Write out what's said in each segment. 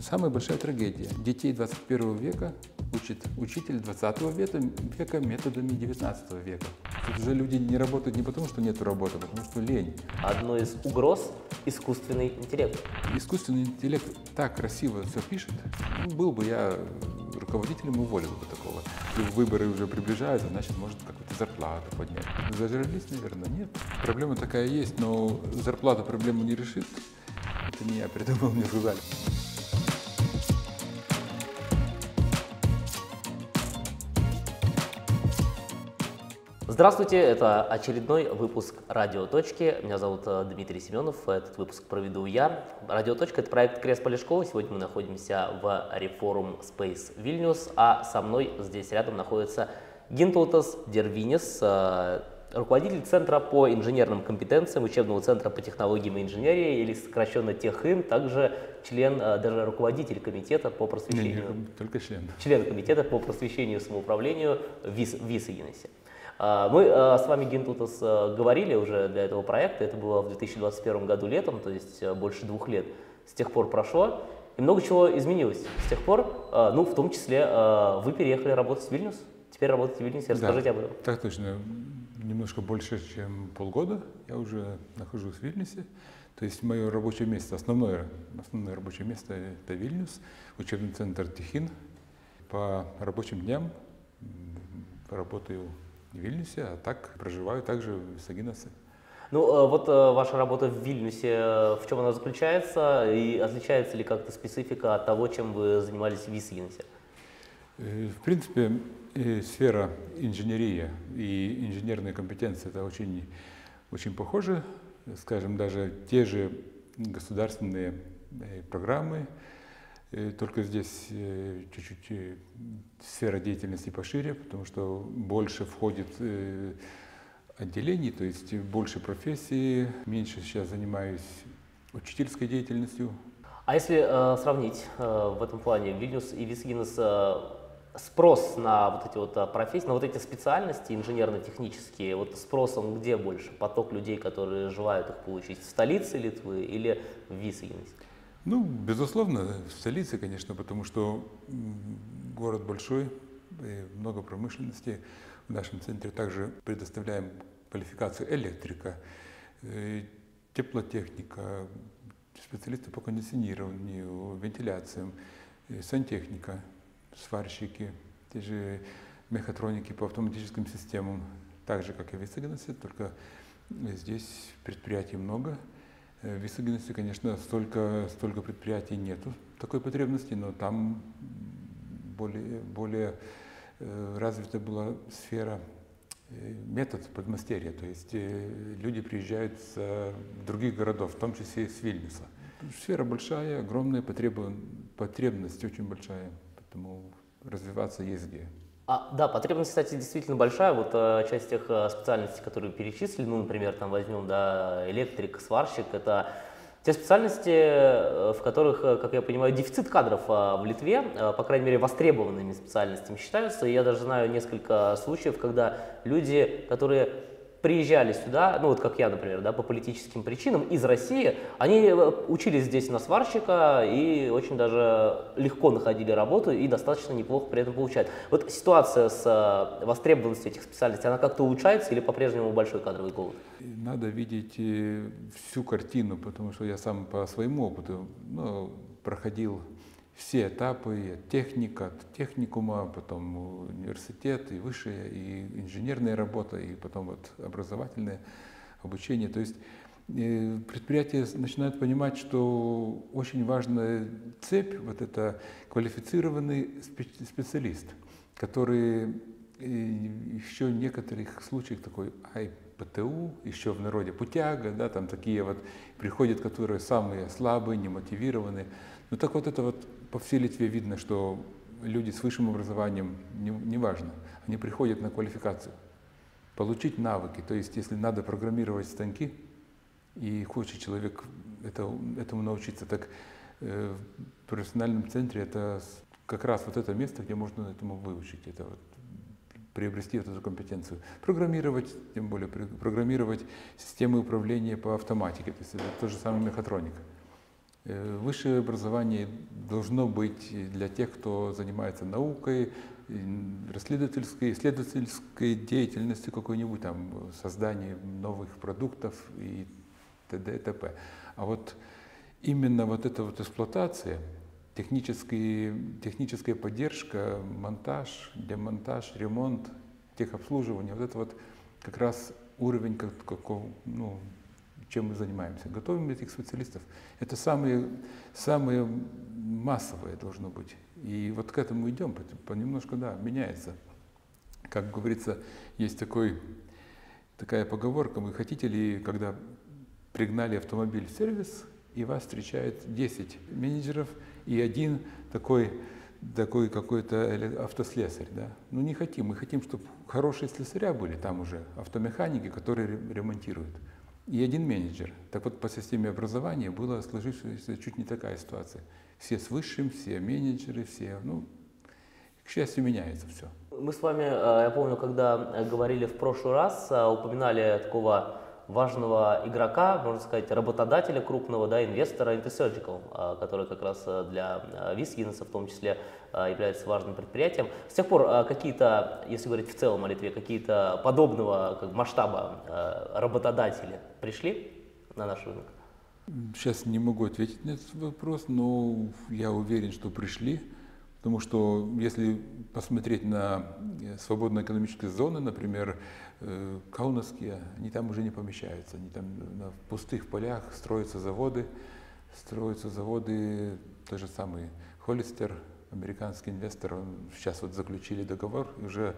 Самая большая трагедия. Детей 21 века учит учитель 20 века методами 19 века. Тут уже люди не работают не потому, что нет работы, а потому что лень. Одной из угроз – искусственный интеллект. Искусственный интеллект так красиво все пишет. Ну, был бы я руководителем, уволил бы такого. Если выборы уже приближаются, значит, может какую-то зарплату поднять. Зажрались, наверное, нет. Проблема такая есть, но зарплата проблему не решит. Это не я придумал, мне сказали. Здравствуйте, это очередной выпуск «Радио Точки». Меня зовут Дмитрий Семенов, этот выпуск проведу я. «Радио Точка» — это проект Крест Полешкова. Сегодня мы находимся в Reforum Space Vilnius, а со мной здесь рядом находится Гинтаутас Дервинис, руководитель Центра по инженерным компетенциям, учебного центра по технологиям и инженерии, или сокращенно ТехИН, также член, даже руководитель комитета по просвещению. Не, только член. Член комитета по просвещению и самоуправлению в Висагинесе. Мы с вами, Гинтаутас, говорили уже для этого проекта, это было в 2021 году летом, то есть больше 2 лет с тех пор прошло, и много чего изменилось с тех пор, ну, в том числе вы переехали работать в Вильнюс, теперь работаете в Вильнюсе, расскажите об этом. Так точно, немножко больше, чем полгода я уже нахожусь в Вильнюсе, то есть мое рабочее место, основное рабочее место — это Вильнюс, учебный центр ТехИН. По рабочим дням работаю в Вильнюсе, а так проживаю также в Висагинесе. Ну, вот ваша работа в Вильнюсе, в чем она заключается, и отличается ли как-то специфика от того, чем вы занимались в Висагинесе? В принципе, сфера инженерии и инженерные компетенции — это очень, очень похожи. Скажем, даже те же государственные программы, только здесь чуть-чуть сфера деятельности пошире, потому что больше входит отделений, то есть больше профессий. Меньше сейчас занимаюсь учительской деятельностью. А если сравнить в этом плане Вильнюс и Висагинес, спрос на вот эти вот профессии, на вот эти специальности инженерно-технические, вот спросом где больше? Поток людей, которые желают их получить в столице Литвы или в Висагинесе? Ну, безусловно, в столице, конечно, потому что город большой, много промышленности. В нашем центре также предоставляем квалификацию электрика, теплотехника, специалисты по кондиционированию, вентиляциям, сантехника, сварщики, те же мехатроники по автоматическим системам, так же, как и в Висагинесе, только здесь предприятий много. В Висагинесе, конечно, столько предприятий нету такой потребности, но там более развита была сфера метод подмастерья, то есть люди приезжают с других городов, в том числе и с Вильнюса. Сфера большая, огромная, потребность очень большая, поэтому развиваться есть где. Да, потребность, кстати, действительно большая. Вот часть тех специальностей, которые перечислили, ну, например, там возьмем, да, электрик, сварщик, это те специальности, в которых, как я понимаю, дефицит кадров в Литве, по крайней мере, востребованными специальностями считаются. И я даже знаю несколько случаев, когда люди, которые приезжали сюда, ну вот как я, например, да, по политическим причинам из России, они учились здесь на сварщика и очень даже легко находили работу и достаточно неплохо при этом получают. Вот ситуация с востребованностью этих специальностей, она как-то улучшается или по-прежнему большой кадровый голод? Надо видеть всю картину, потому что я сам по своему опыту проходил все этапы, техника, от техникума, потом университет, и высшая, и инженерная работа, и потом вот образовательное обучение. То есть предприятия начинают понимать, что очень важная цепь, вот это квалифицированный специалист, который еще в некоторых случаях такой ПТУ, еще в народе путяга, да, там такие вот приходят, которые самые слабые, немотивированные. Ну так вот это вот по всей Литве видно, что люди с высшим образованием, неважно, они приходят на квалификацию, получить навыки. То есть если надо программировать станки, и хочет человек этому научиться, так в профессиональном центре это как раз вот это место, где можно этому выучить, это вот, приобрести эту компетенцию. Программировать, тем более программировать системы управления по автоматике, то есть это то же самое мехатроника. Высшее образование должно быть для тех, кто занимается наукой, исследовательской деятельностью какой-нибудь, там, созданием новых продуктов и т.д. и т.п. А вот именно вот эта вот эксплуатация, техническая поддержка, монтаж, демонтаж, ремонт, техобслуживание, вот это вот как раз уровень, ну, чем мы занимаемся. Готовим этих специалистов. Это самое массовое должно быть. И вот к этому идем, понемножку, да, меняется. Как говорится, есть такая поговорка: вы хотите ли, когда пригнали автомобиль в сервис, и вас встречает 10 менеджеров и один такой какой-то автослесарь, да? Ну не хотим, мы хотим, чтобы хорошие слесаря были, там уже автомеханики, которые ремонтируют, и один менеджер. Так вот, по системе образования была сложившаяся чуть не такая ситуация. Все с высшим, все менеджеры, все, ну, к счастью, меняется все. Мы с вами, я помню, когда говорили в прошлый раз, упоминали такого важного игрока, можно сказать, работодателя крупного, да, инвестора Intersurgical, который как раз для ВИЗ Гиннесса в том числе является важным предприятием. С тех пор какие-то, если говорить в целом о Литве, какие-то подобного масштаба работодатели пришли на наш рынок? Сейчас не могу ответить на этот вопрос, но я уверен, что пришли, потому что если посмотреть на свободные экономические зоны, например, Каунасские, они там уже не помещаются, они там на пустых полях строятся заводы, тот же самый Холлистер, американский инвестор, сейчас вот заключили договор, и уже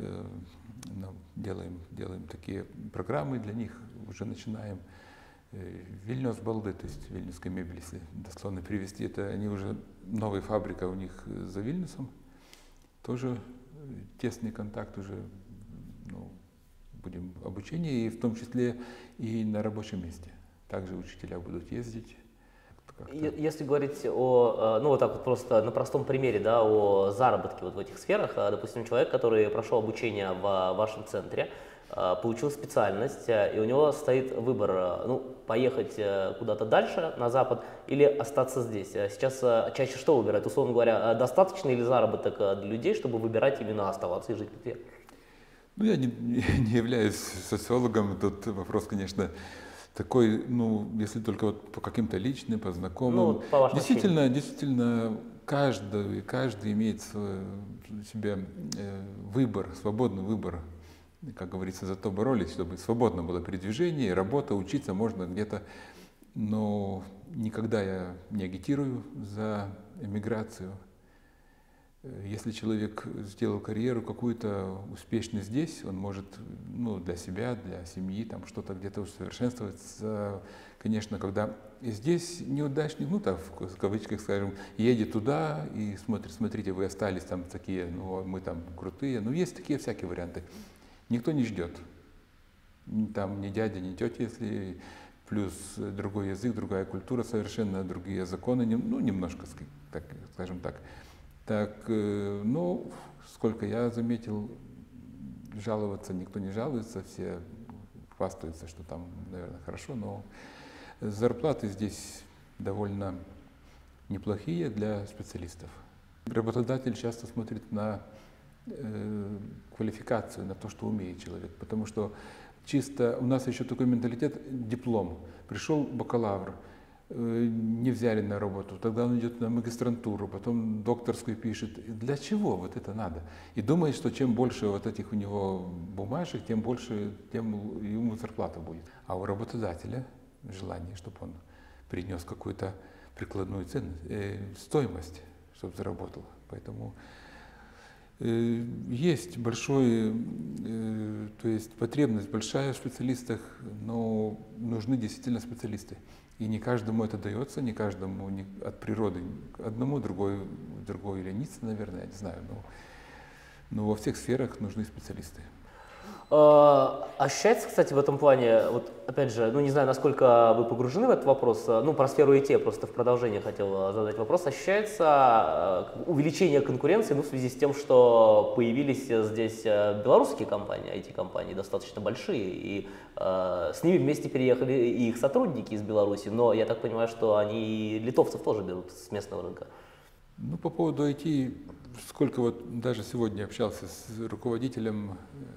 делаем такие программы для них, уже начинаем. Вильнюс Балды, то есть вильнюсская мебель, если дословно привести, это они уже, новая фабрика у них за Вильнюсом, тоже тесный контакт уже, ну, будем обучение, и в том числе и на рабочем месте. Также учителя будут ездить. Если говорить о, ну вот так вот просто на простом примере, да, о заработке вот в этих сферах, допустим, человек, который прошел обучение в вашем центре, получил специальность, и у него стоит выбор, ну, поехать куда-то дальше, на Запад, или остаться здесь. Сейчас чаще что выбирают? Условно говоря, достаточно ли заработок для людей, чтобы выбирать именно оставаться и жить в Литве? Ну, я не являюсь социологом, тут вопрос, конечно, такой, ну, если только вот по каким-то личным, по знакомым. Ну, по вашим действительно, каждый имеет в себе выбор, свободный выбор. Как говорится, зато боролись, чтобы свободно было передвижение, работа, учиться можно где-то. Но никогда я не агитирую за эмиграцию. Если человек сделал карьеру какую-то успешную здесь, он может, ну, для себя, для семьи, там что-то где-то усовершенствоваться. Конечно, когда здесь неудачник, ну так в кавычках скажем, едет туда и смотрите, вы остались там такие, ну мы там крутые. Ну есть такие всякие варианты. Никто не ждет. Там ни дядя, ни тетя, если плюс другой язык, другая культура, совершенно другие законы, ну немножко, так, скажем так. Так, ну, сколько я заметил, жаловаться никто не жалуется, все хвастаются, что там, наверное, хорошо, но зарплаты здесь довольно неплохие для специалистов. Работодатель часто смотрит на квалификацию, на то, что умеет человек, потому что чисто у нас еще такой менталитет: диплом. Пришел бакалавр, не взяли на работу, тогда он идет на магистрантуру, потом докторскую пишет. Для чего вот это надо? И думает, что чем больше вот этих у него бумажек, тем больше, тем ему зарплата будет. А у работодателя желание, чтобы он принес какую-то прикладную ценность, стоимость, чтобы заработал. Поэтому есть то есть потребность большая в специалистах, но нужны действительно специалисты. И не каждому это дается, не каждому от природы. Одному другой ленится, наверное, я не знаю. Но во всех сферах нужны специалисты. Ощущается, кстати, в этом плане, вот опять же, ну не знаю, насколько вы погружены в этот вопрос, ну про сферу IT я просто в продолжение хотел задать вопрос, ощущается увеличение конкуренции, ну в связи с тем, что появились здесь белорусские компании, IT-компании достаточно большие, и с ними вместе переехали и их сотрудники из Беларуси, но я так понимаю, что они и литовцев тоже берут с местного рынка. Ну, по поводу IT, сколько вот даже сегодня общался с руководителем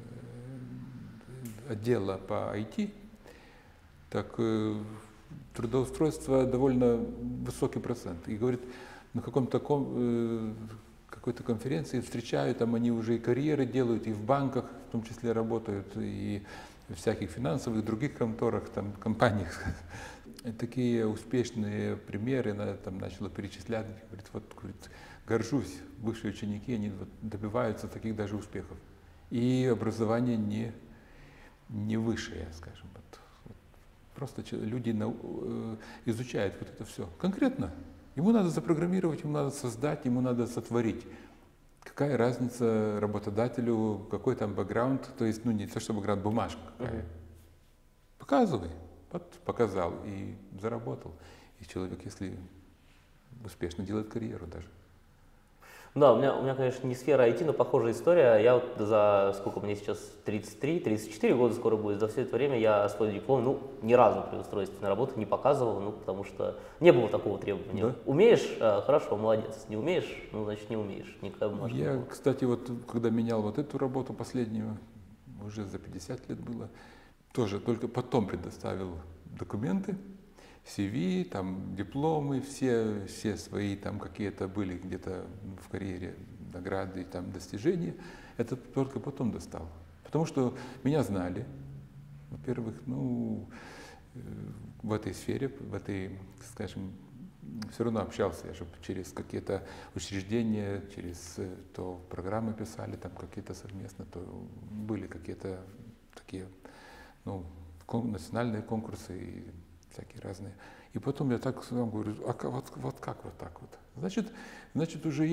отдела по IT, так трудоустройство довольно высокий процент. И говорит, на какой-то конференции встречают, там они уже и карьеры делают, и в банках в том числе работают, и в всяких финансовых, других конторах, там, компаниях. Такие успешные примеры, она там начала перечислять, говорит, вот, говорит, горжусь, бывшие ученики, они вот добиваются таких даже успехов. И образование не высшее, скажем. Вот. Просто люди изучают вот это все. Конкретно. Ему надо запрограммировать, ему надо создать, ему надо сотворить. Какая разница работодателю, какой там бэкграунд, то есть, ну не то, что бэкграунд, бумажка какая. Показывай. Вот показал и заработал. И человек, если успешно делает карьеру даже. Да, у меня, конечно, не сфера IT, но похожая история. Я вот за, сколько мне сейчас, 33-34 года скоро будет, за все это время я свой диплом, ну, ни разу при устройстве на работу не показывал, ну, потому что не было такого требования. Да? Умеешь? Хорошо, молодец. Не умеешь? Ну, значит, не умеешь. Я, кстати, вот когда менял вот эту работу последнюю, уже за 50 лет было, тоже только потом предоставил документы, CV, там, дипломы, все свои там какие-то были где-то в карьере награды, там, достижения. Это только потом достал. Потому что меня знали, во-первых, ну, в этой сфере, в этой, скажем, все равно общался я же через какие-то учреждения, через то программы писали, там какие-то совместно, то были какие-то такие, ну, национальные конкурсы и всякие разные. И потом я так сам говорю, а вот как вот так вот? Значит уже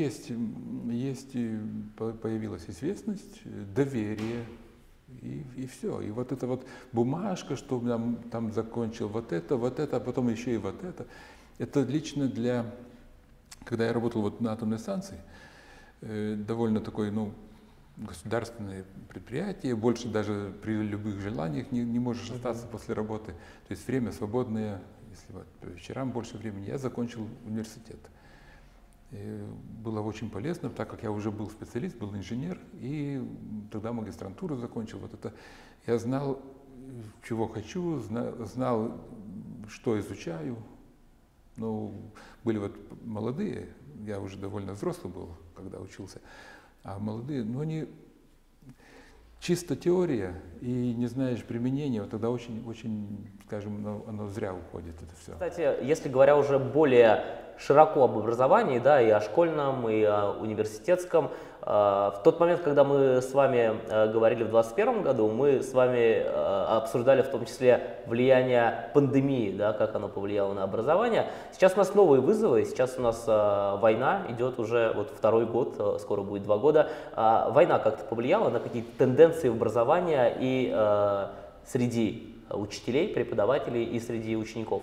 появилась известность, доверие, и все. И вот эта вот бумажка, что там закончил вот это, а потом еще и вот это. Это лично когда я работал вот на атомной станции, довольно такой, ну, государственное предприятие, больше даже при любых желаниях не можешь остаться после работы. То есть время свободное, если вот по вечерам больше времени. Я закончил университет. И было очень полезно, так как я уже был специалист, был инженер, и тогда магистрантуру закончил. Вот это я знал, чего хочу, знал, что изучаю. Ну, были вот молодые, я уже довольно взрослый был, когда учился. А молодые, ну они чисто теория и не знаешь применения, вот тогда очень, скажем, оно зря уходит это все. Кстати, если говоря уже более широко об образовании, да, и о школьном, и о университетском, в тот момент, когда мы с вами говорили в 2021 году, мы с вами обсуждали в том числе влияние пандемии, да, как оно повлияло на образование. Сейчас у нас новые вызовы, сейчас у нас война идет уже вот второй год, скоро будет 2 года. Война как-то повлияла на какие-то тенденции в образовании и среди учителей, преподавателей и среди учеников?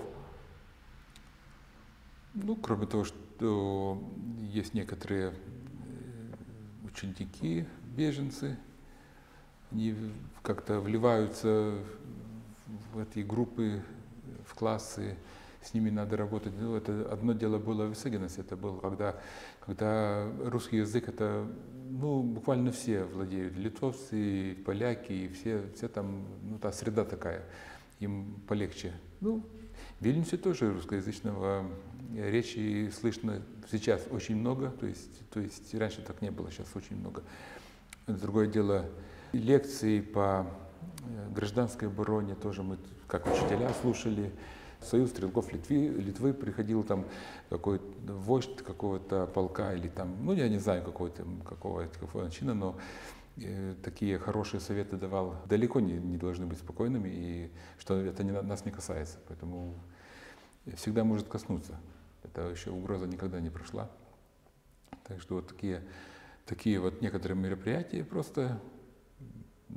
Ну, кроме того, что есть некоторые ученики, беженцы, они как-то вливаются в эти группы, в классы, с ними надо работать. Ну, это одно дело было в Висагинесе, это было, когда русский язык, это, ну, буквально все владеют, литовцы, поляки, и все там, ну, та среда такая, им полегче. Ну, в Вильнюсе тоже русскоязычного речи слышно сейчас очень много, то есть раньше так не было, сейчас очень много. Другое дело, лекции по гражданской обороне тоже мы, как учителя, слушали. Союз стрелков Литвы приходил там какой-то вождь какого-то полка или там, ну я не знаю какого чина, но такие хорошие советы давал. Далеко не должны быть спокойными, и что это нас не касается, поэтому всегда может коснуться. Это еще угроза никогда не прошла. Так что вот такие вот некоторые мероприятия просто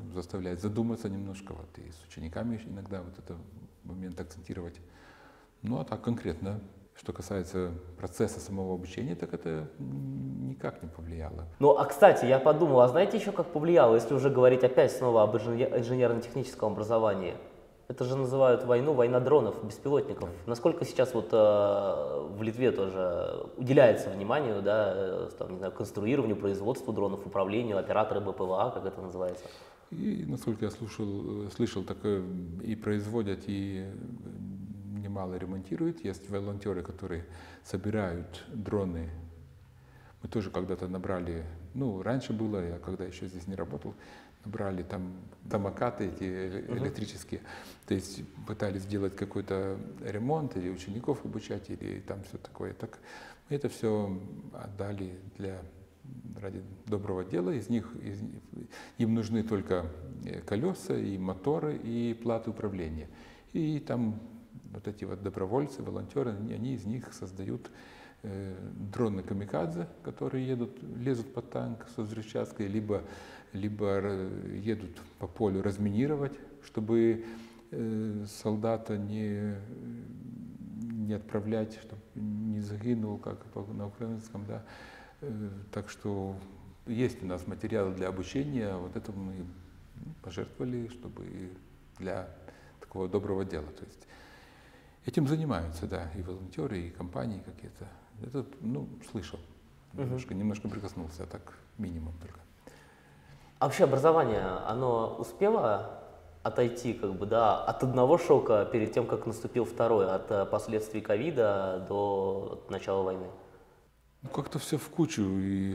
заставляет задуматься немножко, вот, и с учениками иногда вот этот момент акцентировать. Ну а так конкретно, что касается процесса самого обучения, так это никак не повлияло. Ну, а кстати, я подумал, а знаете еще как повлияло, если уже говорить опять снова об инженерно-техническом образовании? Это же называют войну, война дронов, беспилотников. Насколько сейчас вот в Литве тоже уделяется вниманию, да, там, не знаю, конструированию, производству дронов, управлению, операторы БПЛА, как это называется? И, насколько я слышал, так и производят, и немало ремонтируют. Есть волонтеры, которые собирают дроны. Мы тоже когда-то набрали, ну, раньше было, я когда еще здесь не работал, набрали там домокаты эти электрические, то есть пытались сделать какой-то ремонт, или учеников обучать, или там все такое. Так мы это все отдали ради доброго дела. Им нужны только колеса, и моторы, и платы управления. И там вот эти вот добровольцы, волонтеры, они из них создают дроны камикадзе, которые лезут под танк со взрывчаткой, либо едут по полю разминировать, чтобы солдата не отправлять, чтобы не загинул, как на украинском, да. Так что есть у нас материалы для обучения, вот это мы пожертвовали, чтобы для такого доброго дела. То есть этим занимаются, да, и волонтеры, и компании какие-то. Это, ну, слышал, немножко прикоснулся, а так минимум только. А вообще образование, оно успело отойти как бы, да, от одного шока перед тем, как наступил второй, от последствий ковида до начала войны? Ну, как-то все в кучу, и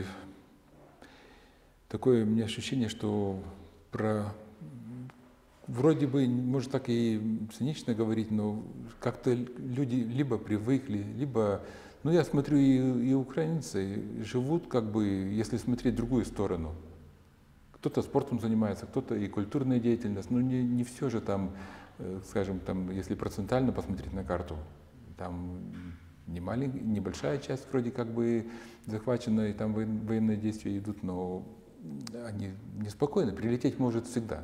такое у меня ощущение, что вроде бы, может так и цинично говорить, но как-то люди либо привыкли, либо, ну я смотрю, и украинцы живут как бы, если смотреть в другую сторону. Кто-то спортом занимается, кто-то и культурная деятельность, но не все же там, скажем, там, если процентально посмотреть на карту, там небольшая часть вроде как бы захвачена, и там военные действия идут, но они неспокойны, прилететь может всегда,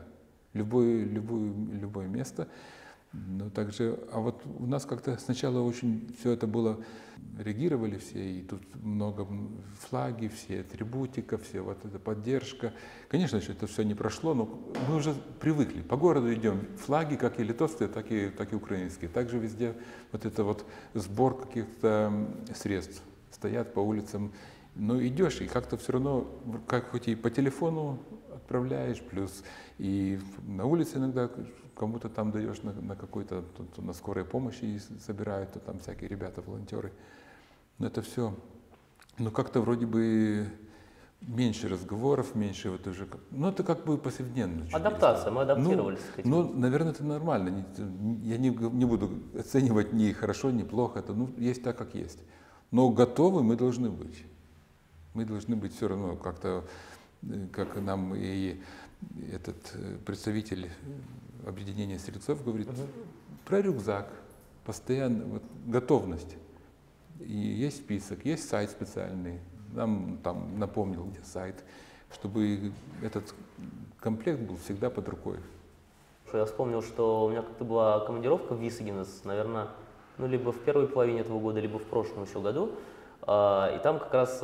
любое место. Но также, а вот у нас как-то сначала очень все это было, реагировали все, и тут много флаги, все атрибутика, все вот эта поддержка. Конечно, еще это все не прошло, но мы уже привыкли. По городу идем, флаги, как и литовские, так и украинские. Также везде вот это вот сбор каких-то средств. Стоят по улицам, но идешь, и как-то все равно, как хоть и по телефону отправляешь, плюс и на улице иногда кому-то там даешь на какой-то, то на скорой помощи собирают, то там всякие ребята, волонтеры. Но это все, ну как-то вроде бы меньше разговоров, меньше вот уже, ну это как бы повседневно. Адаптация, мы адаптировались к этим. Ну, наверное, это нормально. Я не буду оценивать ни хорошо, ни плохо, это есть так, как есть. Но готовы мы должны быть. Мы должны быть все равно как-то, как нам и этот представитель объединения стрельцов говорит, про рюкзак, постоянно вот, готовность. И есть список, есть сайт специальный, нам там напомнил, где сайт, чтобы этот комплект был всегда под рукой. Я вспомнил, что у меня как-то была командировка в Висагинес, наверное, ну либо в первой половине этого года, либо в прошлом еще году. И там как раз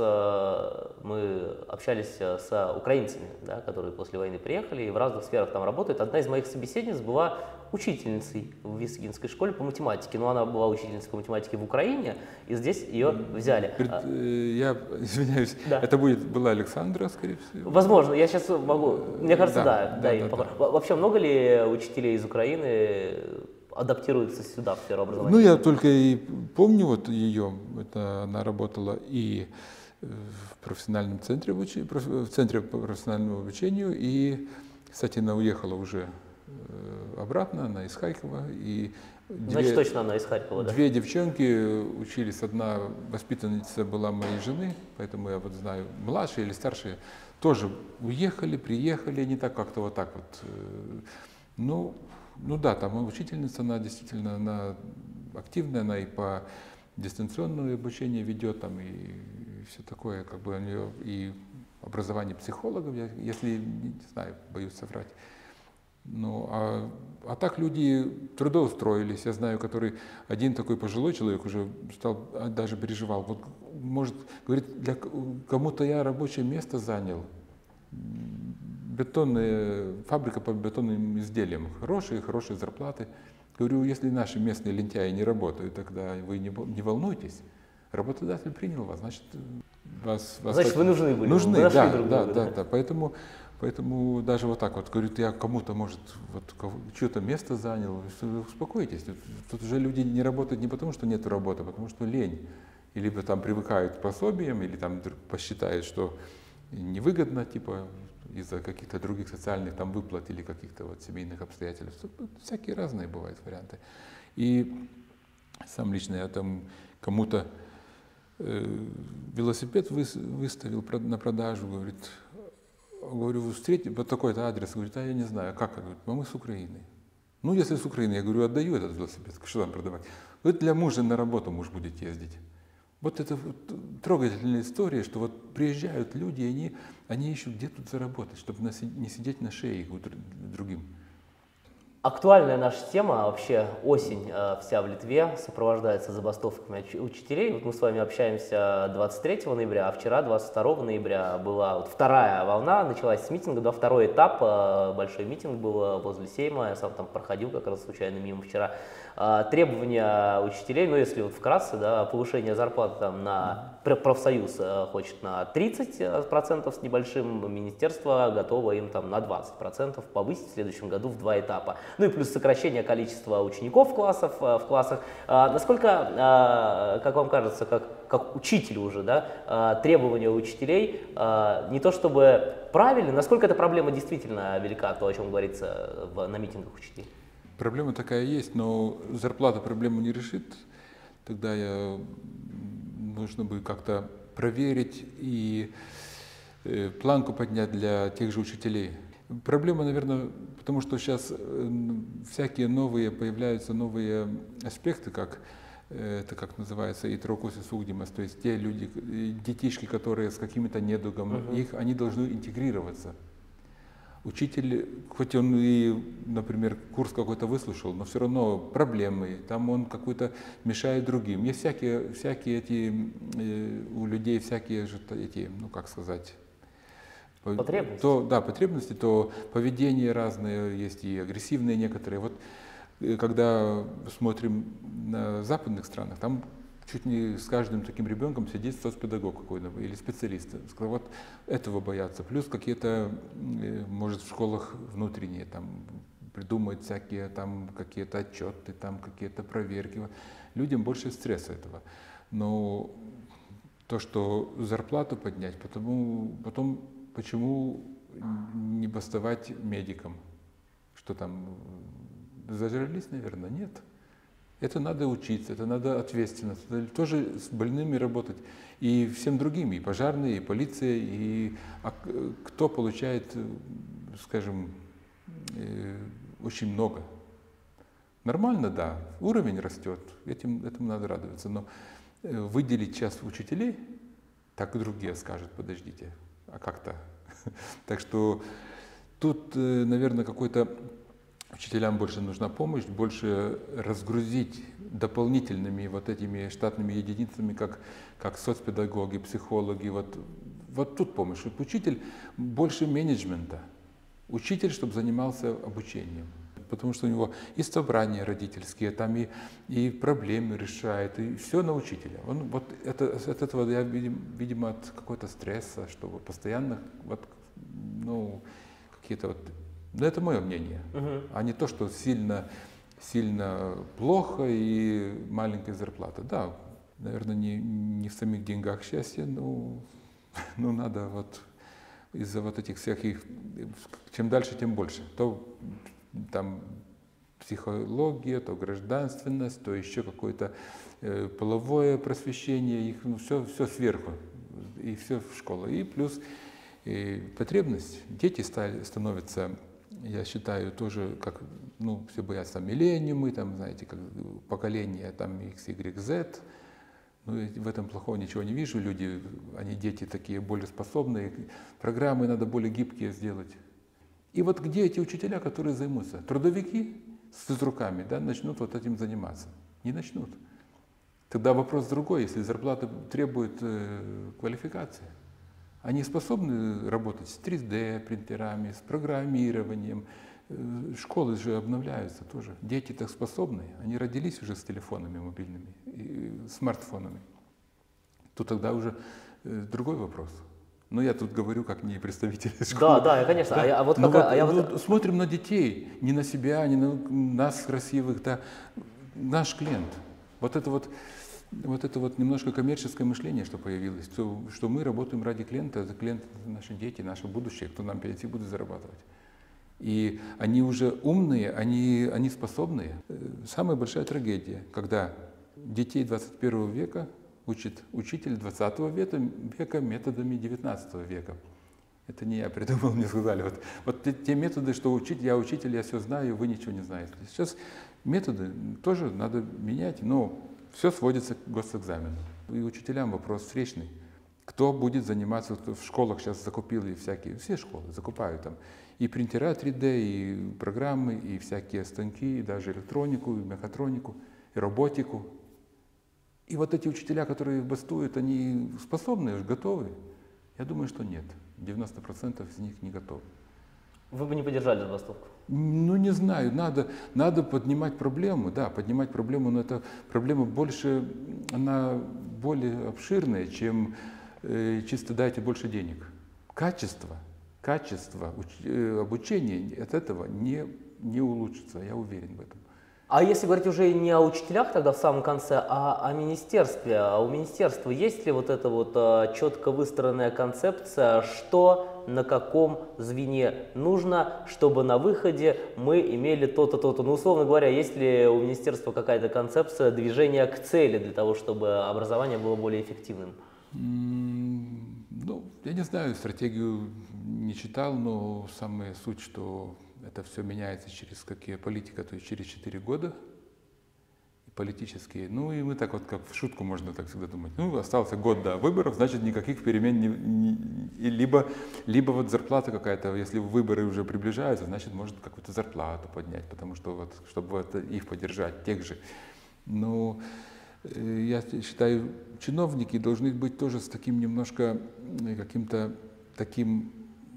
мы общались с украинцами, да, которые после войны приехали и в разных сферах там работают. Одна из моих собеседниц была учительницей в Висагинской школе по математике, но она была учительницей по математике в Украине, и здесь ее взяли. Я извиняюсь, да. Это была Александра, скорее всего? Возможно, я сейчас могу, мне кажется, да. Вообще много ли учителей из Украины адаптируется сюда, в сферу образования? Ну, я только и помню вот ее, она работала и в профессиональном центре, в центре по профессиональному обучению, и, кстати, она уехала уже обратно, она из Харькова. И значит, точно она из Харькова, да? Две девчонки учились, одна воспитанница была моей жены, поэтому я вот знаю, младшие или старшие, тоже уехали, приехали, не так как-то вот так вот, ну да, там учительница, она действительно она активная, она и по дистанционному обучению ведет, там и все такое, как бы у нее и образование психологов, если не знаю, боюсь соврать. Ну, а так люди трудоустроились. Я знаю, который один такой пожилой человек уже стал, даже переживал. Вот, может, говорит, кому-то я рабочее место занял. Фабрика по бетонным изделиям. Хорошие зарплаты. Говорю, если наши местные лентяи не работают, тогда вы не волнуйтесь. Работодатель принял вас, значит, Значит, вы нужны были. Нужны, вы нашли да, друг да, друга, да. Поэтому даже вот так вот, говорит, я кому-то, может, вот что-то место занял, успокойтесь. Тут уже люди не работают не потому, что нет работы, а потому что лень. И либо там привыкают к пособиям, или там посчитают, что невыгодно, типа, из-за каких-то других социальных там выплат или каких-то вот семейных обстоятельств. Всякие разные бывают варианты. И сам лично я там кому-то велосипед выставил на продажу, говорю, встретил, вот такой-то адрес, говорит, а я не знаю, как, говорит, мы с Украины. Ну, если с Украины, я говорю, отдаю этот велосипед, что там продавать? Говорит, для мужа на работу муж будет ездить. Вот это вот трогательная история, что вот приезжают люди, и они ищут, где тут заработать, чтобы не сидеть на шее другим. Актуальная наша тема, вообще осень вся в Литве сопровождается забастовками учителей. Вот мы с вами общаемся 23 ноября, а вчера, 22 ноября, была вот вторая волна, началась с митинга, да, второй этап, большой митинг был возле Сейма, я сам там проходил как раз случайно мимо вчера. Требования учителей, ну если вот вкратце, да, повышение зарплаты там профсоюз хочет на 30% с небольшим, министерство готово им там на 20% повысить в следующем году в 2 этапа. Ну и плюс сокращение количества учеников в классах. Насколько, как вам кажется, как учителю уже, да, требования учителей не то чтобы правильны, насколько эта проблема действительно велика, то, о чем говорится на митингах учителей? Проблема такая есть, но зарплата проблему не решит. Тогда нужно бы как-то проверить и планку поднять для тех же учителей. Проблема, наверное, потому что сейчас появляются новые аспекты, как называется, итрокуси сугдимас, то есть те люди, детишки, которые с какими-то недугом, они должны интегрироваться. Учитель, хоть он и, например, курс какой-то выслушал, но все равно проблемы, там он какой-то мешает другим. Есть всякие эти, у людей всякие же эти, ну как сказать, потребности, то поведение разное, есть и агрессивные некоторые. Вот когда смотрим на западных странах, там чуть не с каждым таким ребенком сидит соцпедагог какой-то или специалист. Вот этого боятся. Плюс какие-то, может, в школах внутренние там придумают всякие там какие-то отчеты, там какие-то проверки. Людям больше стресса этого. Но то, что зарплату поднять, потом почему не бастовать медикам? Что там, зажрались, наверное? Нет. Это надо учиться, это надо ответственно, тоже с больными работать. И всем другим, и пожарные, и полиция, и кто получает, скажем, очень много. Нормально, да, уровень растет, этому надо радоваться. Но выделить час учителей, так и другие скажут, подождите, а как-то? Так что тут, наверное, учителям больше нужна помощь, больше разгрузить дополнительными вот этими штатными единицами, как соцпедагоги, психологи. Вот тут помощь. Учитель больше менеджмента. Учитель, чтобы занимался обучением. Потому что у него и собрания родительские, там и проблемы решает, и все на учителя. От этого я, видимо, от какого-то стресса, чтобы постоянно какие-то но это мое мнение, а не то, что сильно плохо и маленькая зарплата. Да, наверное, не в самих деньгах счастье, но надо из-за этих всяких, чем дальше, тем больше. То там психология, то гражданственность, то еще какое-то половое просвещение, все сверху, и все в школу. И плюс потребность. Дети становятся, я считаю, тоже, как, все боятся там миллениумы, там, знаете, как поколение там X, Y, Z. В этом плохого ничего не вижу. Дети такие более способные. Программы надо более гибкие сделать. И вот где эти учителя, которые займутся? Трудовики с руками, да, начнут вот этим заниматься? Не начнут. Тогда вопрос другой, если зарплата требует квалификации. Они способны работать с 3D принтерами, с программированием. Школы же обновляются тоже. Дети так способны. Они родились уже с телефонами мобильными, и смартфонами. То тогда уже другой вопрос. Но я тут говорю как не представитель школы. Да, конечно. Да. Вот смотрим на детей, не на себя, не на нас красивых, да. Наш клиент. Вот это вот немножко коммерческое мышление, что появилось, что мы работаем ради клиента, это клиент — это наши дети, наше будущее, кто нам пенсии будет зарабатывать. И они уже умные, они способные. Самая большая трагедия, когда детей 21 века учит учитель 20 века методами 19 века. Это не я придумал, мне сказали. Вот те методы, что я учитель, я все знаю, вы ничего не знаете. Сейчас методы тоже надо менять, но все сводится к госэкзамену. И учителям вопрос встречный. Кто будет заниматься, в школах сейчас закупили все школы закупают там и принтера 3D, и программы, и всякие станки, и даже электронику, и мехатронику, и роботику. И вот эти учителя, которые бастуют, они способны, готовы? Я думаю, что нет. 90% из них не готовы. Вы бы не поддержали забастовку? Ну, не знаю, надо поднимать проблему, да, поднимать проблему, но эта проблема она более обширная, чем чисто дайте больше денег. Качество обучения от этого не улучшится, я уверен в этом. А если говорить уже не о учителях тогда в самом конце, а о министерстве, а у министерства есть ли вот эта вот четко выстроенная концепция, что на каком звене нужно, чтобы на выходе мы имели то-то, то-то? Ну, условно говоря, есть ли у министерства какая-то концепция движения к цели для того, чтобы образование было более эффективным? Ну, я не знаю, стратегию не читал, но самая суть, что это все меняется через какие политика, то есть через 4 года политические. Ну и мы так вот, как в шутку можно так всегда думать. Ну, остался год до выборов, значит никаких перемен, либо вот зарплата какая-то, если выборы уже приближаются, значит может какую-то зарплату поднять, потому что вот, чтобы вот их поддержать, тех же. Но я считаю, чиновники должны быть тоже с таким немножко каким-то таким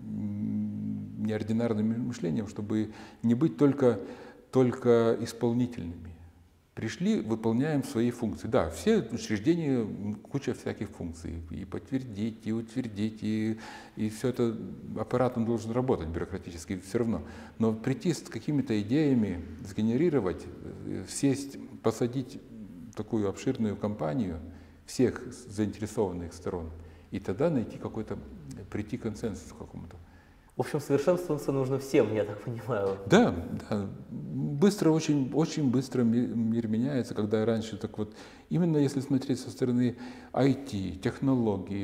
неординарным мышлением, чтобы не быть только исполнительными. Пришли, выполняем свои функции. Да, все учреждения, куча всяких функций. И подтвердить, и утвердить, и все это аппарат он должен работать бюрократически все равно. Но прийти с какими-то идеями, сгенерировать, сесть, посадить такую обширную компанию всех заинтересованных сторон, и тогда прийти к консенсусу какому-то. В общем, совершенствоваться нужно всем, я так понимаю. Да. Быстро, очень быстро мир меняется, когда раньше так вот, именно если смотреть со стороны IT, технологий,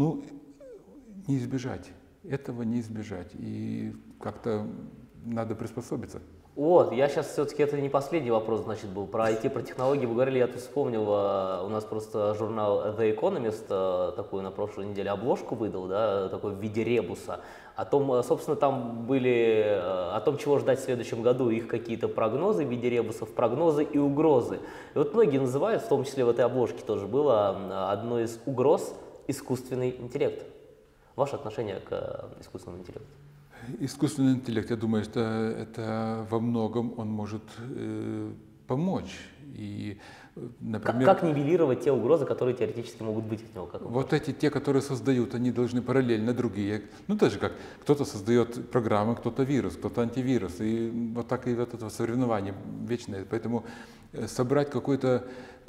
не избежать, этого не избежать, и как-то надо приспособиться. Вот, я сейчас все-таки, это не последний вопрос, значит, был про IT, про технологии. Вы говорили, я тут вспомнил, у нас просто журнал The Economist такую на прошлой неделе обложку выдал, да, такой в виде ребуса. О том, собственно, там были, о том, чего ждать в следующем году, их какие-то прогнозы в виде ребусов, прогнозы и угрозы. И вот многие называют, в том числе в этой обложке тоже было, одной из угроз искусственный интеллект. Ваше отношение к искусственному интеллекту? Искусственный интеллект, я думаю, что это во многом он может помочь. И, например, как нивелировать те угрозы, которые теоретически могут быть от него? Вот те, которые создают, они должны параллельно другие. Ну, так же, как кто-то создает программы, кто-то вирус, кто-то антивирус. И вот так и вот это соревнование вечное. Поэтому собрать какой-то,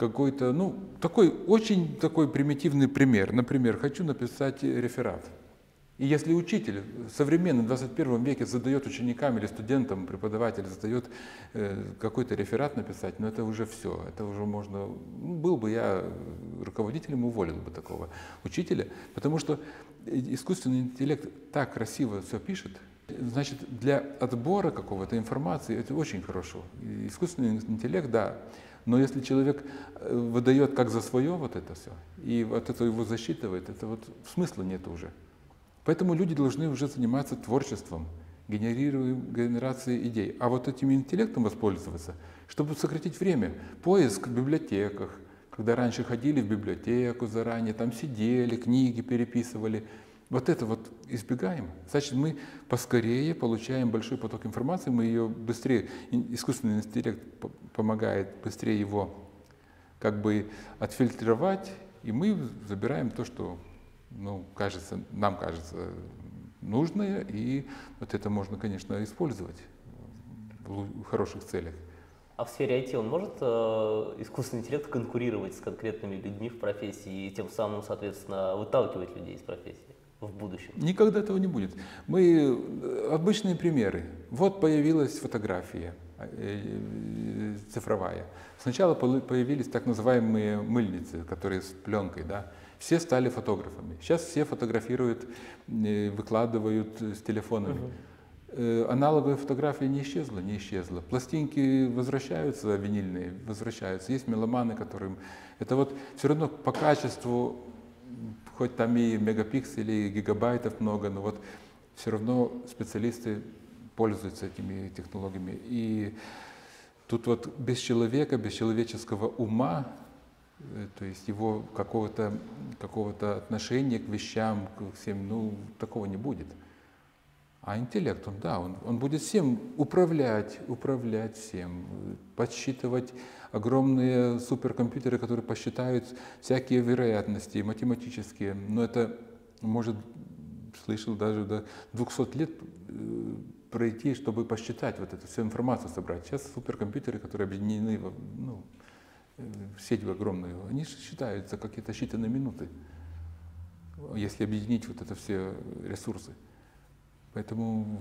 очень такой примитивный пример. Например, хочу написать реферат. И если учитель в современном 21 веке задает ученикам или студентам, преподаватель задает какой-то реферат написать, это уже все, это уже можно, был бы я руководителем, уволил бы такого учителя, потому что искусственный интеллект так красиво все пишет, значит, для отбора какого-то информации это очень хорошо. И искусственный интеллект, да, но если человек выдает как за свое вот это все, и вот это его засчитывает, это вот смысла нет уже. Поэтому люди должны уже заниматься творчеством генерации идей. А вот этим интеллектом воспользоваться, чтобы сократить время. Поиск в библиотеках, когда раньше ходили в библиотеку заранее, там сидели, книги переписывали. Вот это вот избегаем. Значит, мы поскорее получаем большой поток информации, мы ее быстрее, искусственный интеллект помогает быстрее его как бы отфильтровать, и мы забираем то, что нам кажется нужное, и вот это можно, конечно, использовать в хороших целях. А в сфере IT он может искусственный интеллект конкурировать с конкретными людьми в профессии и тем самым, соответственно, выталкивать людей из профессии в будущем? Никогда этого не будет. Обычные примеры. Вот появилась фотография цифровая. Сначала появились так называемые мыльницы, которые с пленкой, да. Все стали фотографами. Сейчас все фотографируют, выкладывают с телефонами. Аналоговая фотография не исчезла. Пластинки возвращаются, винильные возвращаются. Есть меломаны, которым это вот все равно по качеству, хоть там и мегапикселей, и гигабайтов много, но вот все равно специалисты пользуются этими технологиями. И тут вот без человека, без человеческого ума, то есть его какого-то отношения к вещам, к всем, такого не будет. А интеллект, он будет всем управлять всем, подсчитывать огромные суперкомпьютеры, которые посчитают всякие вероятности математические. Но это может, слышал, даже до 200 лет пройти, чтобы посчитать вот эту всю информацию собрать. Сейчас суперкомпьютеры, которые объединены в сеть огромную, они считают за какие-то считанные минуты, если объединить вот это все ресурсы. Поэтому,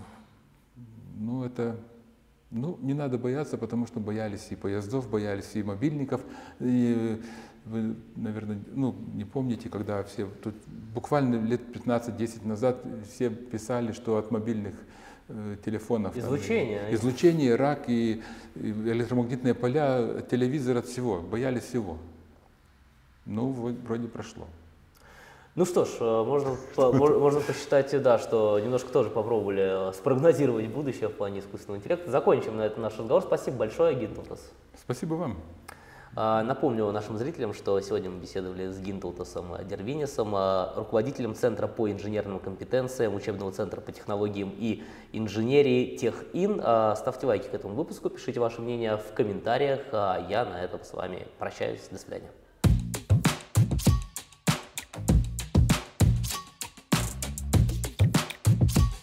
не надо бояться, потому что боялись и поездов, боялись и мобильников. И вы, наверное, не помните, когда все, тут буквально лет 15-10 назад все писали, что от мобильных телефонов излучение, рак и электромагнитные поля, телевизор от всего, боялись всего. Вроде прошло. Ну что ж, можно посчитать, да, что немножко тоже попробовали спрогнозировать будущее в плане искусственного интеллекта. Закончим на этом наш разговор. Спасибо большое, Гинтелтас. Спасибо вам. Напомню нашим зрителям, что сегодня мы беседовали с Гинтелтасом Дервинисом, руководителем Центра по инженерным компетенциям, учебного центра по технологиям и инженерии ТехИн. Ставьте лайки к этому выпуску, пишите ваше мнение в комментариях. Я на этом с вами прощаюсь. До свидания.